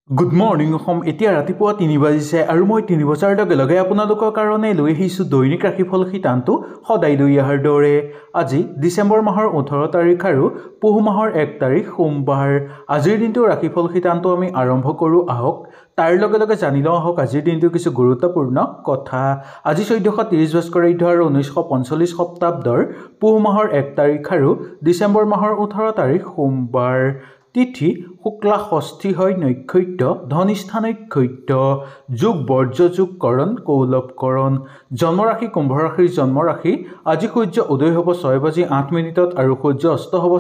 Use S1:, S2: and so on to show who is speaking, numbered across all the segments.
S1: Good morning Assam. এতিয়া ৰাতিপুৱা 3 বাজিছে আৰু মই 3 বজাৰ লগে লগে আপোনালোকৰ কাৰণে লৈ আহিছোঁ দৈনিক ৰাশিফল শিতানটো সদায় লৈ অহাৰ দৰে। আজি ডিচেম্বৰ মাহৰ 18 তাৰিখ আৰু পুহ মাহৰ 1 তাৰিখ সোমবাৰ। আজিৰ দিনটোৰ ৰাশিফল শিতানটো আমি আৰম্ভ কৰোঁ আহক। তাৰ লগে লগে জানি লওঁ আহক আজিৰ দিনটোৰ কিছু গুৰুত্বপূৰ্ণ কথা। আজি 1430 ভাস্কৰাব্দ আৰু 1945 শতাব্দৰ পুহ মাহৰ 1 তাৰিখ আৰু ডিচেম্বৰ মাহৰ 18 তাৰিখ সোমবাৰ। তিথি শুক্লা ষষ্ঠী হয়, নক্ষত্ৰ ধনিষ্ঠা নক্ষত্ৰ, যোগ বৰ্জ্য যোগকৰণ কৌলভকৰণ। জন্মৰাশি কুম্ভ ৰাশিৰ জন্মৰাশি। আজি সূৰ্য উদয় হ'ব 6:08 আৰু সূৰ্য অস্ত হ'ব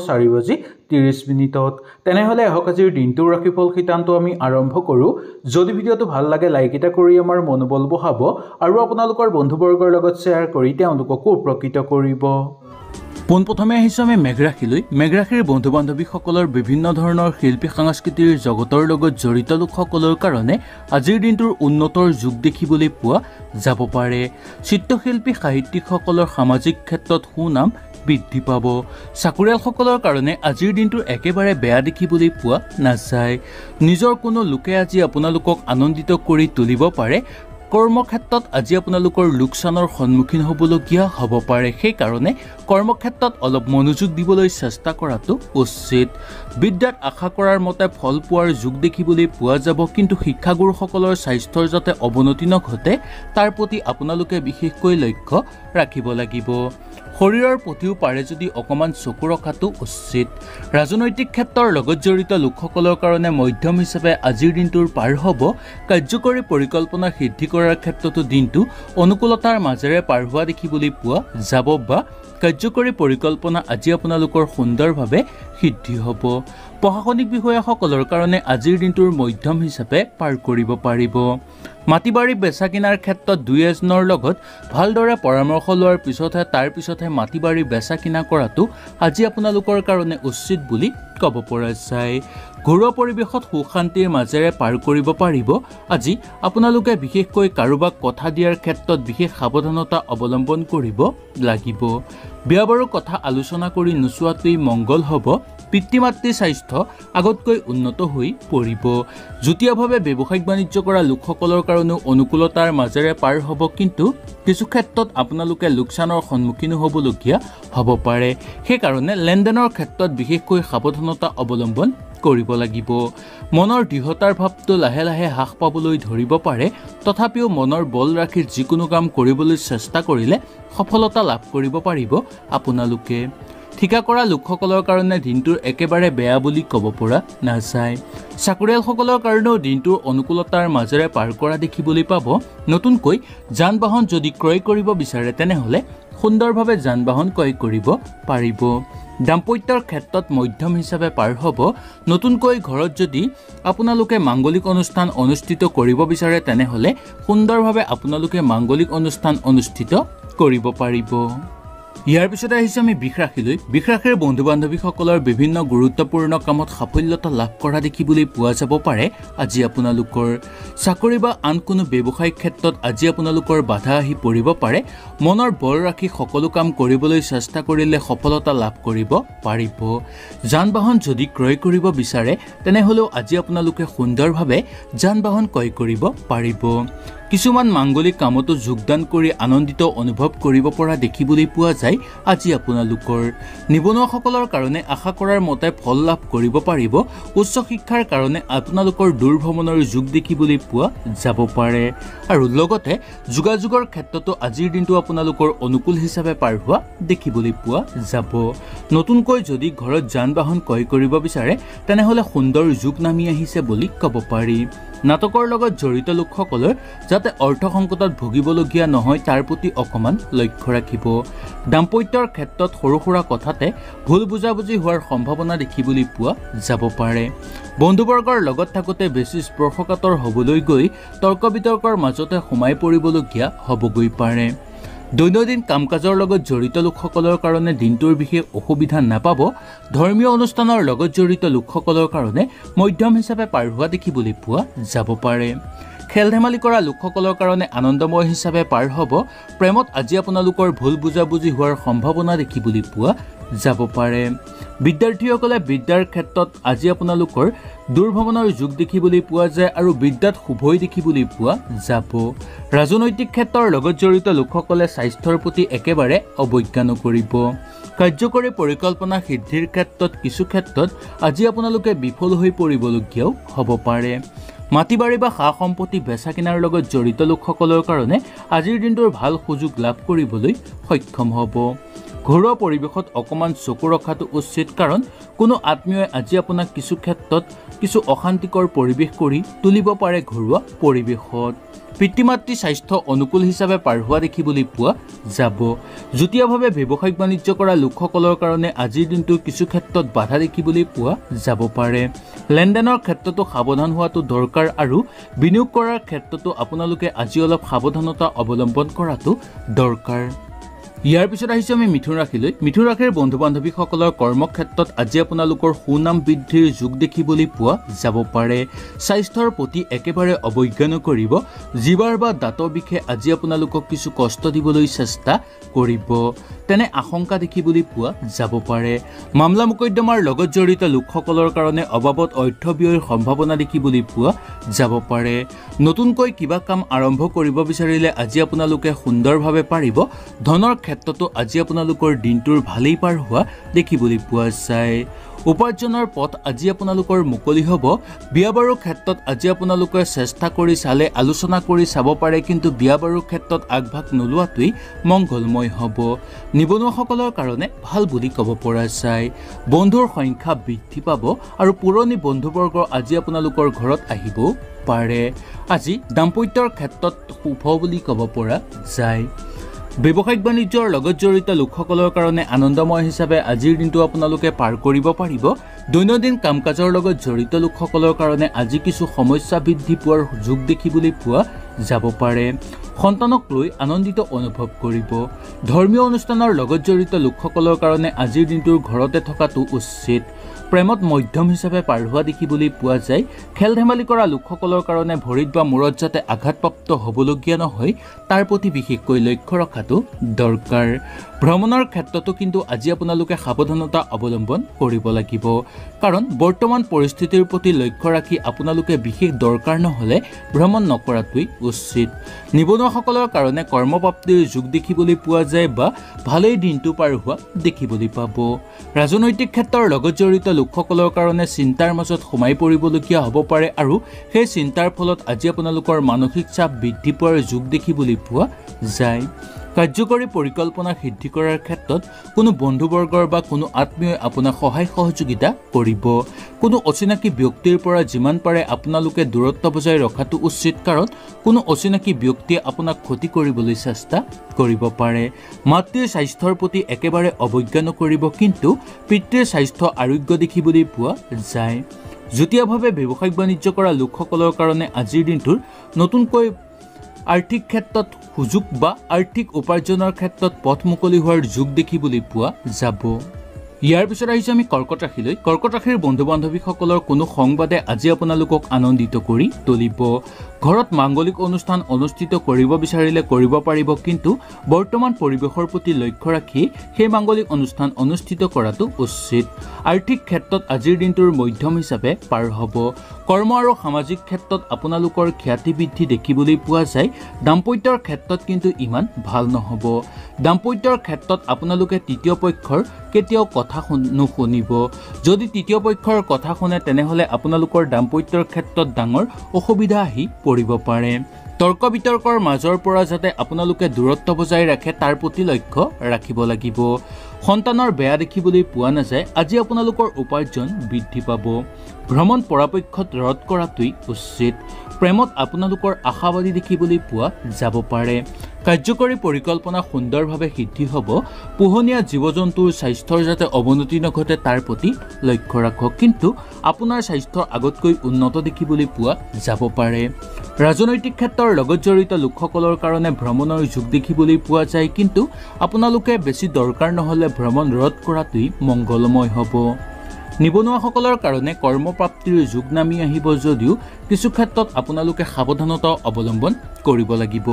S1: 4:30। তেনেহ'লে আহক আজিৰ দিনটোৰ ৰাশিফল শিতানটো আমি আৰম্ভ কৰোঁ। যদি ভিডিঅ'টো ভাল লাগে লাইক এটা কৰি আমাৰ মনোবল বঢ়াব আৰু আপোনালোকৰ বন্ধুবৰ্গৰ লগত শ্বেয়াৰ কৰি তেওঁলোককো উপকৃত কৰিব। পোনপ্ৰথমে আহিছোঁ আমি মেঘ ৰাশিলৈ। মেঘ ৰাশিৰ বন্ধু বান্ধৱীসকলৰ বিভিন্ন ধৰণৰ শিল্পী সাংস্কৃতিৰ জগতৰ লগত জড়িত লোকসকলৰ কাৰণে আজিৰ দিনটোৰ উন্নতৰ যুগ দেখিবলৈ পোৱা যাব পাৰে। চিত্ৰশিল্পী সাহিত্যিকসকলৰ সামাজিক ক্ষেত্ৰত সুনাম বৃদ্ধি পাব। চাকৰিয়ালসকলৰ কাৰণে আজিৰ দিনটোৰ একেবাৰে বেয়া দেখিবলৈ পোৱা নাযায়। নিজৰ কোনো লোকে আজি আপোনালোকক আনন্দিত কৰি তুলিব পাৰে। কৰ্মক্ষেত্ৰত আজি আপোনালোকৰ লোকচানৰ সন্মুখীন হ'বলগীয়া হ'ব পাৰে। সেইকাৰণে কৰ্মক্ষেত্ৰত অলপ মনোযোগ দিবলৈ চেষ্টা কৰাটো উচিত। বিদ্যাত আশা কৰাৰ মতে ফল পোৱাৰ যোগ দেখিবলৈ পোৱা যাব, কিন্তু শিক্ষাগুৰুসকলৰ স্বাস্থ্যৰ যাতে অৱনতি নঘটে তাৰ প্ৰতি আপোনালোকে বিশেষকৈ লক্ষ্য ৰাখিব লাগিব। শৰীৰৰ প্ৰতিও পাৰে যদি অকণমান চকু ৰখাটো উচিত। ৰাজনৈতিক ক্ষেত্ৰৰ লগত জড়িত লোকসকলৰ কাৰণে মধ্যম হিচাপে আজিৰ দিনটোৰ পাৰ হ'ব। কাৰ্যকৰী পৰিকল্পনা সিদ্ধি কৰাৰ ক্ষেত্ৰতো দিনটো অনুকূলতাৰ মাজেৰে পাৰ হোৱা দেখিবলৈ পোৱা যাব বা কাৰ্যকৰী পৰিকল্পনা আজি আপোনালোকৰ সুন্দৰভাৱে সিদ্ধি হ'ব। প্ৰশাসনিক বিষয়াসকলৰ কাৰণে আজিৰ দিনটোৰ মধ্যম হিচাপে পাৰ কৰিব পাৰিব। মাটি বাৰী বেচা কিনাৰ ক্ষেত্ৰত দুই এজনৰ লগত ভালদৰে পৰামৰ্শ লোৱাৰ পিছতহে তাৰ পিছতহে মাটি বাৰী বেচা কিনা কৰাটো আজি আপোনালোকৰ কাৰণে উচিত বুলি ক'ব পৰা যায়। ঘৰুৱা পৰিৱেশত সুখ শান্তিৰ মাজেৰে পাৰ কৰিব পাৰিব। আজি আপোনালোকে বিশেষকৈ কাৰোবাক কথা দিয়াৰ ক্ষেত্ৰত বিশেষ সাৱধানতা অৱলম্বন কৰিব লাগিব। বিয়া বাৰুৰ কথা আলোচনা কৰি নোচোৱাটোৱেই মংগল হ'ব। পিতৃ মাতৃৰ স্বাস্থ্য আগতকৈ উন্নত হৈ পৰিব। যুটীয়াভাৱে ব্যৱসায়িক বাণিজ্য কৰা লোকসকলৰ কাৰণেও অনুকূলতাৰ মাজেৰে পাৰ হ'ব, কিন্তু কিছু ক্ষেত্ৰত আপোনালোকে লোকচানৰ সন্মুখীন হ'বলগীয়া হ'ব পাৰে। সেইকাৰণে লেনদেনৰ ক্ষেত্ৰত বিশেষকৈ সাৱধানতা অৱলম্বন কৰিব লাগিব। মনৰ দৃঢ়তাৰ ভাৱটো লাহে লাহে হ্ৰাস পাবলৈ ধৰিব পাৰে, তথাপিও মনৰ বল ৰাখি যিকোনো কাম কৰিবলৈ চেষ্টা কৰিলে সফলতা লাভ কৰিব পাৰিব আপোনালোকে। ঠিকা কৰা লোকসকলৰ কাৰণে দিনটোৰ একেবাৰে বেয়া বুলি ক'ব পৰা নাযায়। চাকৰিয়ালসকলৰ কাৰণেও দিনটোৰ অনুকূলতাৰ মাজেৰে পাৰ কৰা দেখিবলৈ পাব। নতুনকৈ যান বাহন যদি ক্ৰয় কৰিব বিচাৰে তেনেহ'লে সুন্দৰভাৱে যান বাহন ক্ৰয় কৰিব পাৰিব। দাম্পত্যৰ ক্ষেত্ৰত মধ্যম হিচাপে পাৰ হ'ব। নতুনকৈ ঘৰত যদি আপোনালোকে মাংগলিক অনুষ্ঠান অনুষ্ঠিত কৰিব বিচাৰে তেনেহ'লে সুন্দৰভাৱে আপোনালোকে মাংগলিক অনুষ্ঠান অনুষ্ঠিত কৰিব পাৰিব। ইয়াৰ পিছতে আহিছে আমি বৃষ ৰাশিলৈ। বৃষ ৰাশিৰ বন্ধু বান্ধৱীসকলৰ বিভিন্ন গুৰুত্বপূৰ্ণ কামত সাফল্যতা লাভ কৰা দেখিবলৈ পোৱা যাব পাৰে। আজি আপোনালোকৰ চাকৰি বা আন কোনো ব্যৱসায়িক ক্ষেত্ৰত আজি আপোনালোকৰ বাধা আহি পৰিব পাৰে। মনৰ বল ৰাখি সকলো কাম কৰিবলৈ চেষ্টা কৰিলে সফলতা লাভ কৰিব পাৰিব। যান বাহন যদি ক্ৰয় কৰিব বিচাৰে তেনেহ'লেও আজি আপোনালোকে সুন্দৰভাৱে যান বাহন ক্ৰয় কৰিব পাৰিব। কিছুমান মাংগলিক কামতো যোগদান কৰি আনন্দিত অনুভৱ কৰিব পৰা দেখিবলৈ পোৱা যায়। আজি আপোনালোকৰ নিবনুৱাসকলৰ কাৰণে আশা কৰাৰ মতে ফল লাভ কৰিব পাৰিব। উচ্চ শিক্ষাৰ কাৰণে আপোনালোকৰ দূৰ ভ্ৰমণৰ যোগ দেখিবলৈ পোৱা যাব পাৰে আৰু লগতে যোগাযোগৰ ক্ষেত্ৰতো আজিৰ দিনটো আপোনালোকৰ অনুকূল হিচাপে পাৰ হোৱা দেখিবলৈ পোৱা যাব। নতুনকৈ যদি ঘৰত যান বাহন ক্ৰয় কৰিব বিচাৰে তেনেহ'লে সুন্দৰ যুগ নামি আহিছে বুলি ক'ব পাৰি। নাটকৰ লগত জড়িত লোকসকলৰ যাতে অৰ্থ সংকটত ভুগিবলগীয়া নহয় তাৰ প্ৰতি অকণমান লক্ষ্য ৰাখিব। দাম্পত্যৰ ক্ষেত্ৰত সৰু সুৰা কথাতে ভুল বুজাবুজি হোৱাৰ সম্ভাৱনা দেখিবলৈ পোৱা যাব পাৰে। বন্ধুবৰ্গৰ লগত থাকোঁতে বেছি স্পৰ্শকাতৰ হ'বলৈ গৈ তৰ্ক বিতৰ্কৰ মাজতে সোমাই পৰিবলগীয়া হ'বগৈ পাৰে। দৈনন্দিন কাম কাজৰ লগত জড়িত লোকসকলৰ কাৰণে দিনটোৰ বিশেষ অসুবিধা নাপাব। ধৰ্মীয় অনুষ্ঠানৰ লগত জড়িত লোকসকলৰ কাৰণে মধ্যম হিচাপে পাৰ হোৱা দেখিবলৈ পোৱা যাব পাৰে। খেল ধেমালি কৰা লোকসকলৰ কাৰণে আনন্দময় হিচাপে পাৰ হ'ব। প্ৰেমত আজি আপোনালোকৰ ভুল বুজাবুজি হোৱাৰ সম্ভাৱনা দেখিবলৈ পোৱা যাব পাৰে বিদ্যাৰ্থীসকলে বিদ্যাৰ ক্ষেত্ৰত আজি আপোনালোকৰ দূৰভ্ৰমণৰ যোগ দেখিবলৈ পোৱা যায় আৰু বিদ্যাত শুভই দেখিবলৈ পোৱা যাব ৰাজনৈতিক ক্ষেত্ৰৰ লগত জড়িত লোকসকলে স্বাস্থ্যৰ প্ৰতি একেবাৰে অৱজ্ঞা নকৰিব কাৰ্যকৰী পৰিকল্পনা সিদ্ধিৰ ক্ষেত্ৰত কিছু ক্ষেত্ৰত আজি আপোনালোকে বিফল হৈ পৰিবলগীয়াও হ'ব পাৰে মাটিবাৰী বা সা সম্পত্তি বেচা কিনাৰ লগত জড়িত লোকসকলৰ কাৰণে আজিৰ দিনটোৰ ভাল সুযোগ লাভ কৰিবলৈ সক্ষম হ'ব ঘৰুৱা পৰিৱেশত অকমান চকু ৰখাটো উচিত কাৰণ কোনো আত্মীয়ই আজি আপোনাক কিছু ক্ষেত্ৰত কিছু অশান্তিকৰ পৰিৱেশ কৰি তুলিব পাৰে ঘৰুৱা পৰিৱেশত পিতৃ-মাতৃ স্বাস্থ্য অনুকূল হিচাপে পাৰ হোৱা দেখিবলৈ পোৱা যাব যুটীয়াভাৱে ব্যৱসায়িক বাণিজ্য কৰা লোকসকলৰ কাৰণে আজিৰ দিনটো কিছু ক্ষেত্ৰত বাধা দেখিবলৈ পোৱা যাব পাৰে লেনদেনৰ ক্ষেত্ৰতো সাৱধান হোৱাটো দৰকাৰ আৰু বিনিয়োগ কৰাৰ ক্ষেত্ৰতো আপোনালোকে আজি অলপ সাৱধানতা অৱলম্বন কৰাটো দৰকাৰ ইয়াৰ পিছত আহিছে আমি মিথুন ৰাশিলৈ মিথুন ৰাশিৰ বন্ধু বান্ধৱীসকলৰ কৰ্মক্ষেত্ৰত আজি আপোনালোকৰ সুনাম বৃদ্ধিৰ যোগ দেখিবলৈ পোৱা যাব পাৰে স্বাস্থ্যৰ প্ৰতি একেবাৰে অৱজ্ঞা নকৰিব জিভাৰ বা দাঁতৰ বিষে আজি আপোনালোকক কিছু কষ্ট দিবলৈ চেষ্টা কৰিব তেনে আশংকা দেখিবলৈ পোৱা যাব পাৰে মামলা মোকদ্দমাৰ লগত জড়িত লোকসকলৰ কাৰণে অবাবত অৰ্থ ব্যয়ৰ সম্ভাৱনা দেখিবলৈ পোৱা যাব পাৰে নতুনকৈ কিবা কাম আৰম্ভ কৰিব বিচাৰিলে আজি আপোনালোকে সুন্দৰভাৱে পাৰিব ধনৰ ক্ষেত্ৰতো আজি আপোনালোকৰ দিনটোৰ ভালেই পাৰ হোৱা দেখিবলৈ পোৱা যায় উপাৰ্জনৰ পথ আজি আপোনালোকৰ মুকলি হ'ব বিয়া বাৰুৰ ক্ষেত্ৰত আজি আপোনালোকে চেষ্টা কৰি চালে আলোচনা কৰি চাব পাৰে কিন্তু বিয়া বাৰুৰ ক্ষেত্ৰত আগভাগ নোলোৱাটোৱেই মংগলময় হ'ব নিবনুৱাসকলৰ কাৰণে ভাল বুলি ক'ব পৰা যায় বন্ধুৰ সংখ্যা বৃদ্ধি পাব আৰু পুৰণি বন্ধুবৰ্গ আজি আপোনালোকৰ ঘৰত আহিব পাৰে আজি দাম্পত্যৰ ক্ষেত্ৰত শুভ বুলি ক'ব পৰা যায় ব্যৱসায়িক বাণিজ্যৰ লগত জড়িত লোকসকলৰ কাৰণে আনন্দময় হিচাপে আজিৰ দিনটো আপোনালোকে পাৰ কৰিব পাৰিব দৈনন্দিন কাম কাজৰ লগত জড়িত লোকসকলৰ কাৰণে আজি কিছু সমস্যা বৃদ্ধি পোৱাৰ যোগ দেখিবলৈ পোৱা যাব পাৰে সন্তানক লৈ আনন্দিত অনুভৱ কৰিব ধৰ্মীয় অনুষ্ঠানৰ লগত জড়িত লোকসকলৰ কাৰণে আজিৰ দিনটোৰ ঘৰতে থকাটো উচিত প্ৰেমত মধ্যম হিচাপে পাৰ হোৱা দেখিবলৈ পোৱা যায় খেল ধেমালি কৰা লোকসকলৰ কাৰণে ভৰিত বা মূৰত যাতে আঘাতপ্ৰাপ্ত হ'বলগীয়া নহয় তাৰ প্ৰতি বিশেষকৈ লক্ষ্য ৰখাটো দৰকাৰ ভ্ৰমণৰ ক্ষেত্ৰতো কিন্তু আজি আপোনালোকে সাৱধানতা অৱলম্বন কৰিব লাগিব কাৰণ বৰ্তমান পৰিস্থিতিৰ প্ৰতি লক্ষ্য ৰাখি আপোনালোকে বিশেষ দৰকাৰ নহ'লে ভ্ৰমণ নকৰাটোৱেই উচিত নিবনুৱাসকলৰ কাৰণে কৰ্মপ্ৰাপ্তিৰ যোগ দেখিবলৈ পোৱা যায় বা ভালেই দিনটো পাৰ হোৱা দেখিবলৈ পাব ৰাজনৈতিক ক্ষেত্ৰৰ লগত জড়িত লোকসকলৰ কাৰণে চিন্তাৰ মাজত সোমাই পৰিবলগীয়া হ'ব পাৰে আৰু সেই চিন্তাৰ ফলত আজি আপোনালোকৰ মানসিক চাপ বৃদ্ধি পোৱাৰ যোগ দেখিবলৈ পোৱা যায় কাৰ্যকৰী পৰিকল্পনা সিদ্ধি কৰাৰ ক্ষেত্ৰত কোনো বন্ধুবৰ্গৰ বা কোনো আত্মীয়ই আপোনাক সহায় সহযোগিতা কৰিব কোনো অচিনাকি ব্যক্তিৰ পৰা যিমান পাৰে আপোনালোকে দূৰত্ব বজাই ৰখাটো উচিত কাৰণ কোনো অচিনাকি ব্যক্তিয়ে আপোনাক ক্ষতি কৰিবলৈ চেষ্টা কৰিব পাৰে মাতৃৰ স্বাস্থ্যৰ প্ৰতি একেবাৰে অৱজ্ঞা নকৰিব কিন্তু পিতৃৰ স্বাস্থ্য আৰোগ্য দেখিবলৈ পোৱা যায় যুটীয়াভাৱে ব্যৱসায়িক বাণিজ্য কৰা লোকসকলৰ কাৰণে আজিৰ দিনটোৰ নতুনকৈ আৰ্থিক ক্ষেত্ৰত সুযোগ বা আৰ্থিক উপাৰ্জনৰ ক্ষেত্ৰত পথ মুকলি হোৱাৰ যোগ দেখিবলৈ পোৱা যাব ইয়াৰ পিছত আহিছে আমি কৰ্কট ৰাশিলৈ কৰ্কট ৰাশিৰ বন্ধু বান্ধৱীসকলৰ কোনো সংবাদে আজি আপোনালোকক আনন্দিত কৰি তুলিব ঘৰত মাংগলিক অনুষ্ঠান অনুষ্ঠিত কৰিব বিচাৰিলে কৰিব পাৰিব কিন্তু বৰ্তমান পৰিৱেশৰ প্ৰতি লক্ষ্য ৰাখি সেই মাংগলিক অনুষ্ঠান অনুষ্ঠিত কৰাটো উচিত আৰ্থিক ক্ষেত্ৰত আজিৰ দিনটোৰ মধ্যম হিচাপে পাৰ হ'ব কৰ্ম আৰু সামাজিক ক্ষেত্ৰত আপোনালোকৰ খ্যাতি বৃদ্ধি দেখিবলৈ পোৱা যায় দাম্পত্যৰ ক্ষেত্ৰত কিন্তু ইমান ভাল নহ'ব দাম্পত্যৰ ক্ষেত্ৰত আপোনালোকে তৃতীয় পক্ষৰ কেতিয়াও কথা নুশুনিব যদি তৃতীয় পক্ষৰ কথা শুনে তেনেহ'লে আপোনালোকৰ দাম্পত্যৰ ক্ষেত্ৰত ডাঙৰ অসুবিধা আহি পৰিব পাৰে তৰ্ক বিতৰ্কৰ মাজৰ পৰা যাতে আপোনালোকে দূৰত্ব বজাই ৰাখে তাৰ প্ৰতি লক্ষ্য ৰাখিব লাগিব সন্তানৰ বেয়া দেখিবলৈ পোৱা নাযায় আজি আপোনালোকৰ উপাৰ্জন বৃদ্ধি পাব ভ্ৰমণ পৰাপক্ষত ৰদ কৰাটোৱেই উচিত প্ৰেমত আপোনালোকৰ আশাবাদী দেখিবলৈ পোৱা যাব পাৰে কাৰ্যকৰী পৰিকল্পনা সুন্দৰভাৱে সিদ্ধি হ'ব পোহনীয়া জীৱ জন্তুৰ স্বাস্থ্যৰ যাতে অৱনতি নঘটে তাৰ প্ৰতি লক্ষ্য ৰাখক কিন্তু আপোনাৰ স্বাস্থ্য আগতকৈ উন্নত দেখিবলৈ পোৱা যাব পাৰে ৰাজনৈতিক ক্ষেত্ৰৰ লগত জড়িত লোকসকলৰ কাৰণে ভ্ৰমণৰ যোগ দেখিবলৈ পোৱা যায় কিন্তু আপোনালোকে বেছি দৰকাৰ নহ'লে ভ্ৰমণ ৰদ কৰাটোৱেই মংগলময় হ'ব নিবনুৱাসকলৰ কাৰণে কৰ্মপ্ৰাপ্তিৰ যোগ নামি আহিব যদিও কিছু ক্ষেত্ৰত আপোনালোকে সাৱধানতা অৱলম্বন কৰিব লাগিব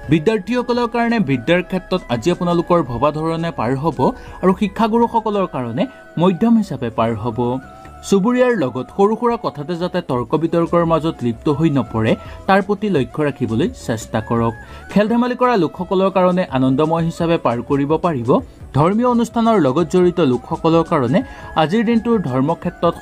S1: বিদ্যাৰ্থীসকলৰ কাৰণে বিদ্যাৰ ক্ষেত্ৰত আজি আপোনালোকৰ ভবা ধৰণে পাৰ হ'ব আৰু শিক্ষাগুৰুসকলৰ কাৰণে মধ্যম হিচাপে পাৰ হ'ব। চুবুৰীয়াৰ লগত সৰু সুৰা কথাতে যাতে তৰ্ক বিতৰ্কৰ মাজত লিপ্ত হৈ নপৰে তাৰ প্ৰতি লক্ষ্য ৰাখিবলৈ চেষ্টা কৰক। খেল ধেমালি কৰা লোকসকলৰ কাৰণে আনন্দময় হিচাপে পাৰ কৰিব পাৰিব। ধৰ্মীয় অনুষ্ঠানৰ লগত জড়িত লোকসকলৰ কাৰণে আজিৰ দিনটোৰ ধৰ্মক্ষেত্ৰত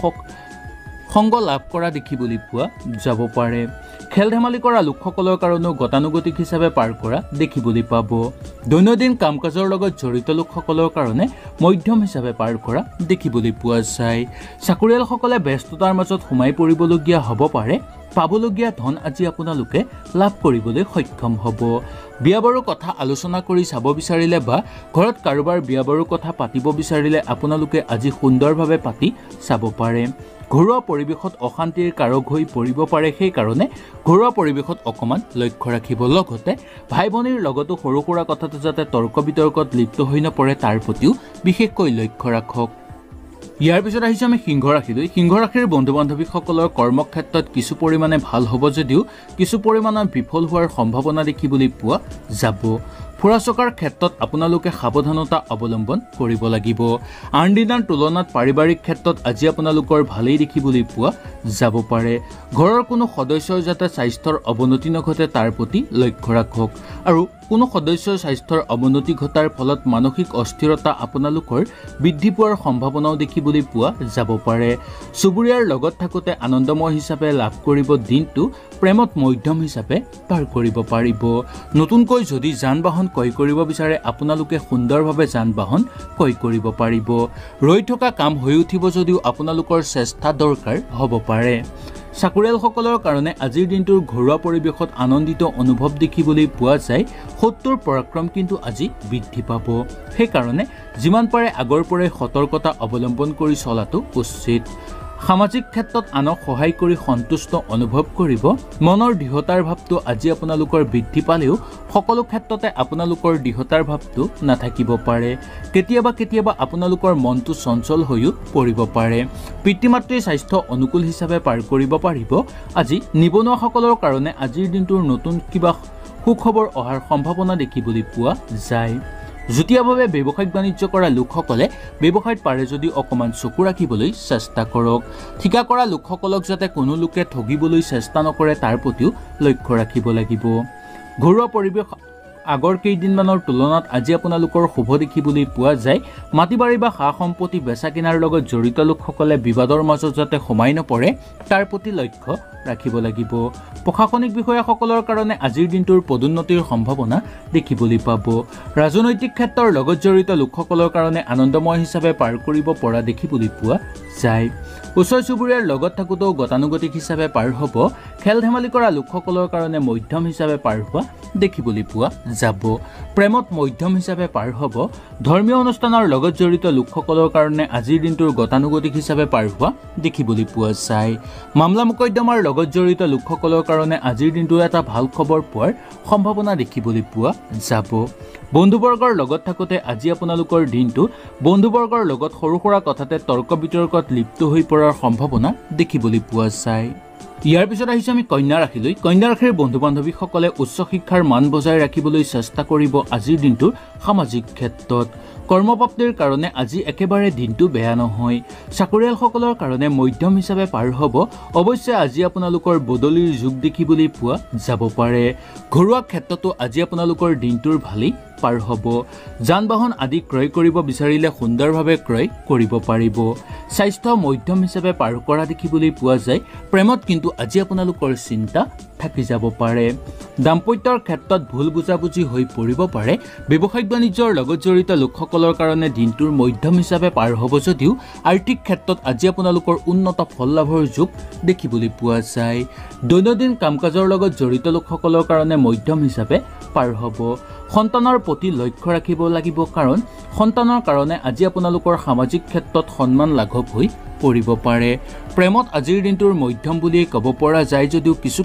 S1: সংগ লাভ কৰা দেখিবলৈ পোৱা যাব পাৰে। খেল ধেমালি কৰা লোকসকলৰ কাৰণেও গতানুগতিক হিচাপে পাৰ কৰা দেখিবলৈ পাব। দৈনন্দিন কাম কাজৰ লগত জড়িত লোকসকলৰ কাৰণে মধ্যম হিচাপে পাৰ কৰা দেখিবলৈ পোৱা যায়। চাকৰিয়ালসকলে ব্যস্ততাৰ মাজত সোমাই পৰিবলগীয়া হ'ব পাৰে। পাবলগীয়া ধন আজি আপোনালোকে লাভ কৰিবলৈ সক্ষম হ'ব। বিয়া বাৰুৰ কথা আলোচনা কৰি চাব বিচাৰিলে বা ঘৰত কাৰোবাৰ বিয়া বাৰুৰ কথা পাতিব বিচাৰিলে আপোনালোকে আজি সুন্দৰভাৱে পাতি চাব পাৰে। ঘৰুৱা পৰিৱেশত অশান্তিৰ কাৰক হৈ পৰিব পাৰে, সেইকাৰণে ঘৰুৱা পৰিৱেশত অকণমান লক্ষ্য ৰাখিব। লগতে ভাই ভনীৰ লগতো সৰু সুৰা কথাটো যাতে তৰ্ক বিতৰ্কত লিপ্ত হৈ নপৰে তাৰ প্ৰতিও বিশেষকৈ লক্ষ্য ৰাখক। ইয়াৰ পিছত আহিছোঁ আমি সিংহ ৰাশিলৈ। সিংহ ৰাশিৰ বন্ধু বান্ধৱীসকলৰ কৰ্মক্ষেত্ৰত কিছু পৰিমাণে ভাল হ'ব যদিও কিছু পৰিমাণৰ বিফল হোৱাৰ সম্ভাৱনা দেখিবলৈ পোৱা যাব। ফুৰা চকাৰ ক্ষেত্ৰত আপোনালোকে সাৱধানতা অৱলম্বন কৰিব লাগিব। আন দিনাৰ তুলনাত পাৰিবাৰিক ক্ষেত্ৰত আজি আপোনালোকৰ ভালেই দেখিবলৈ পোৱা যাব পাৰে। ঘৰৰ কোনো সদস্যৰ যাতে স্বাস্থ্যৰ অৱনতি নঘটে তাৰ প্ৰতি লক্ষ্য ৰাখক। আৰু কোনো সদস্যৰ স্বাস্থ্যৰ অৱনতি ঘটাৰ ফলত মানসিক অস্থিৰতা আপোনালোকৰ বৃদ্ধি পোৱাৰ সম্ভাৱনাও দেখিবলৈ পোৱা যাব পাৰে। চুবুৰীয়াৰ লগত থাকোঁতে আনন্দময় হিচাপে লাভ কৰিব। দিনটো প্ৰেমত মধ্যম হিচাপে পাৰ কৰিব পাৰিব। নতুনকৈ যদি যান বাহন ক্ৰয় কৰিব বিচাৰে আপোনালোকে সুন্দৰভাৱে যান বাহন ক্ৰয় কৰিব পাৰিব। ৰৈ থকা কাম হৈ উঠিব যদিও আপোনালোকৰ চেষ্টা দৰকাৰ হ'ব পাৰে। চাকৰিয়ালসকলৰ কাৰণে আজিৰ দিনটোৰ ঘৰুৱা পৰিৱেশত আনন্দিত অনুভৱ দেখিবলৈ পোৱা যায়। শত্ৰুৰ পৰাক্ৰম কিন্তু আজি বৃদ্ধি পাব। সেইকাৰণে যিমান পাৰে আগৰ পৰাই সতৰ্কতা অৱলম্বন কৰি চলাটো উচিত। সামাজিক ক্ষেত্ৰত আনক সহায় কৰি সন্তুষ্ট অনুভৱ কৰিব। মনৰ দৃঢ়তাৰ ভাৱটো আজি আপোনালোকৰ বৃদ্ধি পালেও সকলো ক্ষেত্ৰতে আপোনালোকৰ দৃঢ়তাৰ ভাৱটো নাথাকিব পাৰে। কেতিয়াবা আপোনালোকৰ মনটো চঞ্চল হৈও পৰিব পাৰে। পিতৃ মাতৃৰ স্বাস্থ্য অনুকূল হিচাপে পাৰ কৰিব পাৰিব। আজি নিবনুৱাসকলৰ কাৰণে আজিৰ দিনটোৰ নতুন কিবা সুখবৰ অহাৰ সম্ভাৱনা দেখিবলৈ পোৱা যায়। যুটীয়াভাৱে ব্যৱসায়িক বাণিজ্য কৰা লোকসকলে ব্যৱসায়ত পাৰে যদি অকণমান চকু ৰাখিবলৈ চেষ্টা কৰক। ঠিকা কৰা লোকসকলক যাতে কোনো লোকে ঠগিবলৈ চেষ্টা নকৰে তাৰ প্ৰতিও লক্ষ্য ৰাখিব লাগিব। ঘৰুৱা পৰিৱেশ আগৰ কেইদিনমানৰ তুলনাত আজি আপোনালোকৰ শুভ দেখিবলৈ পোৱা যায়। মাটি বাৰী বা সা সম্পত্তি বেচা কিনাৰ লগত জড়িত লোকসকলে বিবাদৰ মাজত যাতে সোমাই নপৰে তাৰ প্ৰতি লক্ষ্য ৰাখিব লাগিব। প্ৰশাসনিক বিষয়াসকলৰ কাৰণে আজিৰ দিনটোৰ পদোন্নতিৰ সম্ভাৱনা দেখিবলৈ পাব। ৰাজনৈতিক ক্ষেত্ৰৰ লগত জড়িত লোকসকলৰ কাৰণে আনন্দময় হিচাপে পাৰ কৰিব পৰা দেখিবলৈ পোৱা যায়। ওচৰ চুবুৰীয়াৰ লগত থাকোঁতেও গতানুগতিক হিচাপে পাৰ হ'ব। খেল ধেমালি কৰা লোকসকলৰ কাৰণে মধ্যম হিচাপে পাৰ হোৱা দেখিবলৈ পোৱা যাব। প্ৰেমত মধ্যম হিচাপে পাৰ হ'ব। ধৰ্মীয় অনুষ্ঠানৰ লগত জড়িত লোকসকলৰ কাৰণে আজিৰ দিনটোৰ গতানুগতিক হিচাপে পাৰ হোৱা দেখিবলৈ পোৱা যায়। মামলা মোকদ্দমাৰ লগত জড়িত লোকসকলৰ কাৰণে আজিৰ দিনটো এটা ভাল খবৰ পোৱাৰ সম্ভাৱনা দেখিবলৈ পোৱা যাব। বন্ধুবৰ্গৰ লগত থাকোঁতে আজি আপোনালোকৰ দিনটো বন্ধুবৰ্গৰ লগত সৰু সুৰা কথাতে তৰ্ক বিতৰ্কত লিপ্ত হৈ পৰাৰ সম্ভাৱনা দেখিবলৈ পোৱা যায়। ইয়াৰ পিছত আহিছোঁ আমি কন্যা ৰাশিলৈ। কন্যা ৰাশিৰ বন্ধু বান্ধৱীসকলে উচ্চ শিক্ষাৰ মান বজাই ৰাখিবলৈ চেষ্টা কৰিব আজিৰ দিনটোৰ সামাজিক ক্ষেত্ৰত। কৰ্মপ্ৰাপ্তিৰ কাৰণে আজি একেবাৰে দিনটো বেয়া নহয়। চাকৰিয়ালসকলৰ কাৰণে মধ্যম হিচাপে পাৰ হ'ব। অৱশ্যে আজি আপোনালোকৰ বদলিৰ যুগ দেখিবলৈ পোৱা যাব পাৰে। ঘৰুৱা ক্ষেত্ৰতো আজি আপোনালোকৰ দিনটোৰ ভালেই পাৰ হ'ব। যান বাহন আদি ক্ৰয় কৰিব বিচাৰিলে সুন্দৰভাৱে ক্ৰয় কৰিব পাৰিব। স্বাস্থ্য মধ্যম হিচাপে পাৰ কৰা দেখিবলৈ পোৱা যায়। প্ৰেমত কিন্তু আজি আপোনালোকৰ চিন্তা থাকি যাব পাৰে। দাম্পত্যৰ ক্ষেত্ৰত ভুল বুজাবুজি হৈ পৰিব পাৰে। ব্যৱসায়িক বাণিজ্যৰ লগত জড়িত লোকসকলৰ কাৰণে দিনটোৰ মধ্যম হিচাপে পাৰ হ'ব যদিও আৰ্থিক ক্ষেত্ৰত আজি আপোনালোকৰ উন্নত ফল লাভৰ যোগ দেখিবলৈ পোৱা যায়। দৈনন্দিন কাম কাজৰ লগত জড়িত লোকসকলৰ কাৰণে মধ্যম হিচাপে পাৰ হ'ব। সন্তানৰ প্ৰতি লক্ষ্য ৰাখিব লাগিব, কাৰণ সন্তানৰ কাৰণে আজি আপোনালোকৰ সামাজিক ক্ষেত্ৰত সন্মান লাঘৱ হৈ পৰিব পাৰে। প্ৰেমত আজিৰ দিনটোৰ মধ্যম বুলিয়েই ক'ব পৰা যায় যদিও কিছু ক্ষেত্ৰত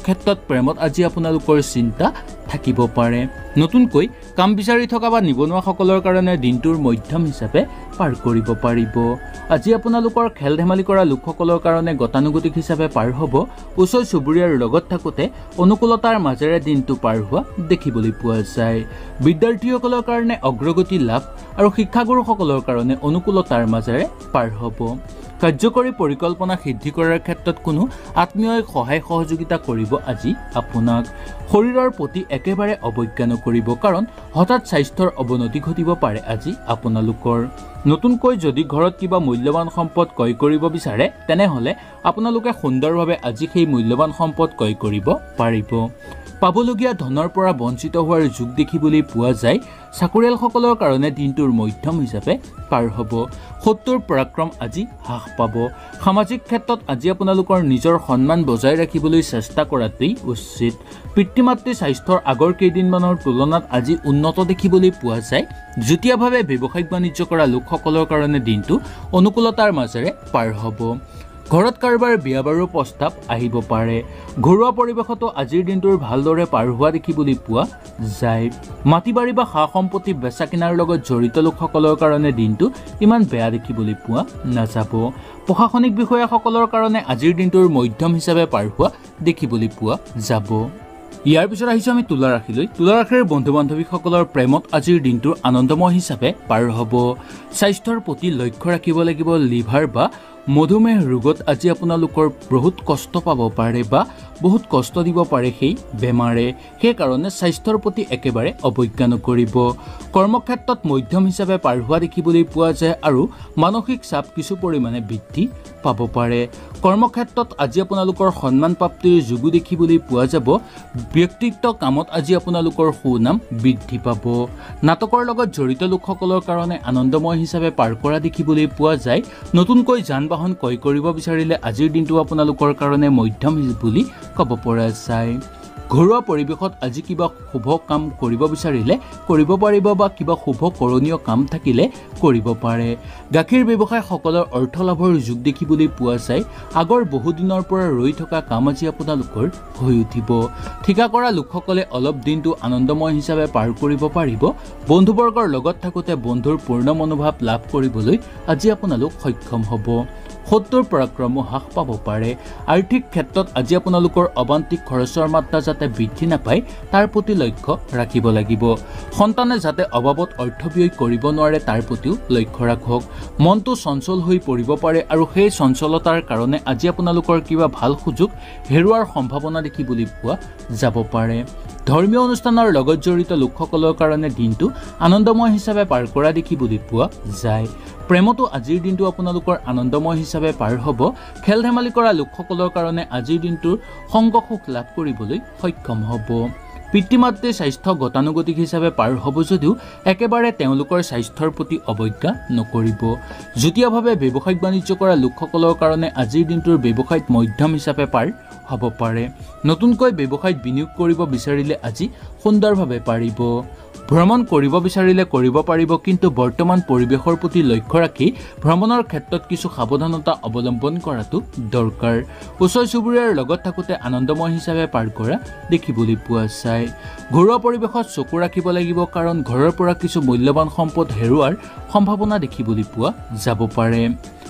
S1: প্ৰেমত আজি আপোনালোকৰ চিন্তা থাকিব পাৰে নতুনকৈ কাম বিচাৰি থকা বা নিবনুৱাসকলৰ কাৰণে দিনটোৰ মধ্যম হিচাপে পাৰ কৰিব পাৰিব আজি আপোনালোকৰ খেল ধেমালি কৰা লোকসকলৰ কাৰণে গতানুগতিক হিচাপে পাৰ হ'ব ওচৰ চুবুৰীয়াৰ লগত থাকোতে অনুকূলতাৰ মাজেৰে দিনটো পাৰ হোৱা দেখিবলৈ পোৱা যায় বিদ্যাৰ্থীসকলৰ কাৰণে অগ্ৰগতি লাভ আৰু শিক্ষাগুৰুসকলৰ কাৰণে অনুকূলতাৰ মাজেৰে পাৰ হ'ব কাৰ্যকৰী পৰিকল্পনা সিদ্ধি কৰাৰ ক্ষেত্ৰত কোনো আত্মীয়ই সহায় সহযোগিতা কৰিব আজি আপোনাক শৰীৰৰ প্ৰতি একেবাৰে অৱজ্ঞা নকৰিব কাৰণ হঠাৎ স্বাস্থ্যৰ অৱনতি ঘটিব পাৰে আজি আপোনালোকৰ নতুনকৈ যদি ঘৰত কিবা মূল্যৱান সম্পদ ক্ৰয় কৰিব বিচাৰে তেনেহলে আপোনালোকে সুন্দৰভাৱে আজি সেই মূল্যৱান সম্পদ ক্ৰয় কৰিব পাৰিব পাবলগীয়া ধনৰ পৰা বঞ্চিত হোৱাৰ যোগ দেখিবলৈ পোৱা যায় চাকৰিয়ালসকলৰ কাৰণে দিনটোৰ মধ্যম হিচাপে পাৰ হ'ব শত্ৰুৰ পৰাক্ৰম আজি হ্ৰাস পাব সামাজিক ক্ষেত্ৰত আজি আপোনালোকৰ নিজৰ সন্মান বজাই ৰাখিবলৈ চেষ্টা কৰাটোৱেই উচিত পিতৃ-মাতৃ স্বাস্থ্যৰ আগৰ কেইদিনমানৰ তুলনাত আজি উন্নত দেখিবলৈ পোৱা যায় যুটীয়াভাৱে ব্যৱসায়িক বাণিজ্য কৰা লোকসকলৰ কাৰণে দিনটো অনুকূলতাৰ মাজেৰে পাৰ হ'ব ঘৰত কাৰোবাৰ বিয়া বাৰুৰ প্ৰস্তাৱ আহিব পাৰে ঘৰুৱা পৰিৱেশতো আজিৰ দিনটোৰ ভালদৰে পাৰ হোৱা দেখিবলৈ পোৱা যায় মাটি বাৰী বা সা সম্পত্তি বেচা কিনাৰ লগত জড়িত লোকসকলৰ কাৰণে দিনটো ইমান বেয়া দেখিবলৈ পোৱা নাযাব প্ৰশাসনিক বিষয়াসকলৰ কাৰণে আজিৰ দিনটোৰ মধ্যম হিচাপে পাৰ হোৱা দেখিবলৈ পোৱা যাব ইয়াৰ পিছত আহিছো আমি তুলা ৰাশিলৈ তুলা ৰাশিৰ বন্ধু বান্ধৱীসকলৰ প্ৰেমত আজিৰ দিনটোৰ আনন্দময় হিচাপে পাৰ হ'ব স্বাস্থ্যৰ প্ৰতি লক্ষ্য ৰাখিব লাগিব লিভাৰ বা মধুমেহ ৰোগত আজি আপোনালোকৰ বহুত কষ্ট পাব পাৰে বা বহুত কষ্ট দিব পাৰে সেই বেমাৰে সেই কাৰণে স্বাস্থ্যৰ প্ৰতি একেবাৰে অৱজ্ঞা নকৰিব কৰ্মক্ষেত্ৰত মধ্যম হিচাপে পাৰ হোৱা দেখিবলৈ পোৱা যায় আৰু মানসিক চাপ কিছু পৰিমাণে বৃদ্ধি পাব পাৰে কৰ্মক্ষেত্ৰত আজি আপোনালোকৰ সন্মান প্ৰাপ্তিৰ যোগো দেখিবলৈ পোৱা যাব ব্যক্তিগত কামত আজি আপোনালোকৰ সুনাম বৃদ্ধি পাব নাটকৰ লগত জড়িত লোকসকলৰ কাৰণে আনন্দময় হিচাপে পাৰ কৰা দেখিবলৈ পোৱা যায় নতুনকৈ যান-বাহন ক্ৰয় কৰিব বিচাৰিলে আজিৰ দিনটো আপোনালোকৰ কাৰণে মধ্যম বুলি ক'ব পৰা যায় ঘৰুৱা পৰিৱেশত আজি কিবা শুভ কাম কৰিব বিচাৰিলে কৰিব পাৰিব বা কিবা শুভ কৰণীয় কাম থাকিলে কৰিব পাৰে গাখীৰ ব্যৱসায়সকলৰ অৰ্থ লাভৰ যোগ দেখিবলৈ পোৱা যায় আগৰ বহু দিনৰ পৰা ৰৈ থকা কাম আজি আপোনালোকৰ হৈ উঠিব ঠিকা কৰা লোকসকলে অলপ দিনটো আনন্দময় হিচাপে পাৰ কৰিব পাৰিব বন্ধুবৰ্গৰ লগত থাকোতে বন্ধুৰ পূৰ্ণ মনোভাৱ লাভ কৰিবলৈ আজি আপোনালোক সক্ষম হ'ব শত্ৰুৰ পৰাক্ৰম হ্ৰাস পাব পাৰে আৰ্থিক ক্ষেত্ৰত আজি আপোনালোকৰ অবান্তিক খৰচৰ মাত্ৰা যাতে বৃদ্ধি নাপায় তাৰ প্ৰতি লক্ষ্য ৰাখিব লাগিব সন্তানে যাতে অবাবত অৰ্থ ব্যয় কৰিব নোৱাৰে তাৰ প্ৰতিও লক্ষ্য ৰাখক মনটো চঞ্চল হৈ পৰিব পাৰে আৰু সেই চঞ্চলতাৰ কাৰণে আজি আপোনালোকৰ কিবা ভাল সুযোগ হেৰুৱাৰ সম্ভাৱনা দেখিবলৈ পোৱা যাব পাৰে ধৰ্মীয় অনুষ্ঠানৰ লগত জড়িত লোকসকলৰ কাৰণে দিনটো আনন্দময় হিচাপে পাৰ কৰা দেখিবলৈ পোৱা যায় প্ৰেমতো আজিৰ দিনটো আপোনালোকৰ আনন্দময় হিচাপে পাৰ হ'ব খেল ধেমালি কৰা লোকসকলৰ কাৰণে আজিৰ দিনটোৰ সংগ সুখ লাভ কৰিবলৈ সক্ষম হ'ব পিতৃ-মাতৃৰ স্বাস্থ্য গতানুগতিক হিচাপে পাৰ হ'ব যদিও একেবাৰে তেওঁলোকৰ স্বাস্থ্যৰ প্ৰতি অৱজ্ঞা নকৰিব যুটীয়াভাৱে ব্যৱসায়িক বাণিজ্য কৰা লোকসকলৰ কাৰণে আজিৰ দিনটোৰ ব্যৱসায়িক মধ্যম হিচাপে পাৰ হ'ব পাৰে নতুনকৈ ব্যৱসায়িত বিনিয়োগ কৰিব বিচাৰিলে আজি সুন্দৰভাৱে পাৰিব ভ্ৰমণ কৰিব বিচাৰিলে কৰিব পাৰিব কিন্তু বৰ্তমান পৰিৱেশৰ প্ৰতি লক্ষ্য ৰাখি ভ্ৰমণৰ ক্ষেত্ৰত কিছু সাৱধানতা অৱলম্বন কৰাটো দৰকাৰ ওচৰ চুবুৰীয়াৰ লগত থাকোতে আনন্দময় হিচাপে পাৰ কৰা দেখিবলৈ পোৱা যায় ঘৰুৱা পৰিৱেশত চকু ৰাখিব লাগিব কাৰণ ঘৰৰ পৰা কিছু মূল্যৱান সম্পদ হেৰুৱাৰ সম্ভাৱনা দেখিবলৈ পোৱা যাব পাৰে